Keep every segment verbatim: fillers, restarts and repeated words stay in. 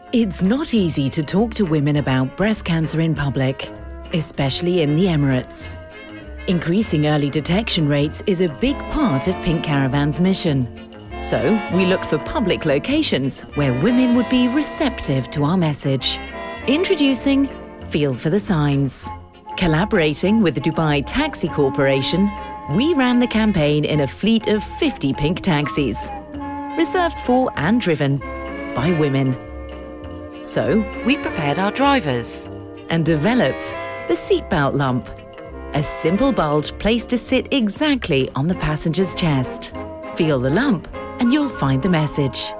It's not easy to talk to women about breast cancer in public, especially in the Emirates. Increasing early detection rates is a big part of Pink Caravan's mission. So, we looked for public locations where women would be receptive to our message. Introducing Feel for the Signs. Collaborating with the Dubai Taxi Corporation, we ran the campaign in a fleet of fifty pink taxis, reserved for and driven by women. So, we prepared our drivers and developed the seatbelt lump, a simple bulge placed to sit exactly on the passenger's chest. Feel the lump and you'll find the message.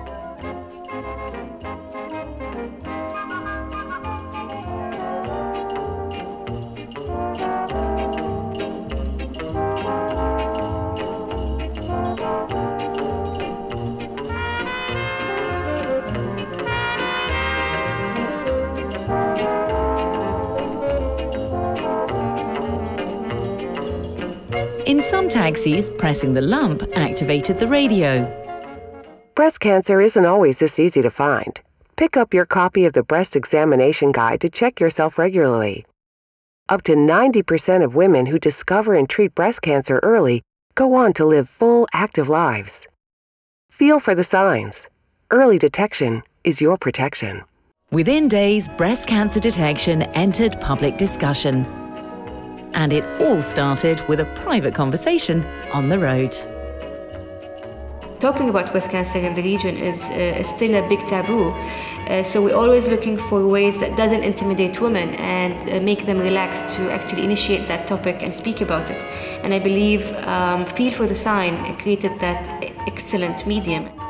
In some taxis, pressing the lump activated the radio. Breast cancer isn't always this easy to find. Pick up your copy of the Breast Examination Guide to check yourself regularly. Up to ninety percent of women who discover and treat breast cancer early go on to live full, active lives. Feel for the signs. Early detection is your protection. Within days, breast cancer detection entered public discussion. And it all started with a private conversation on the road. Talking about breast cancer in the region is, uh, is still a big taboo. Uh, so we're always looking for ways that doesn't intimidate women and uh, make them relax to actually initiate that topic and speak about it. And I believe um, Feel for the Sign created that excellent medium.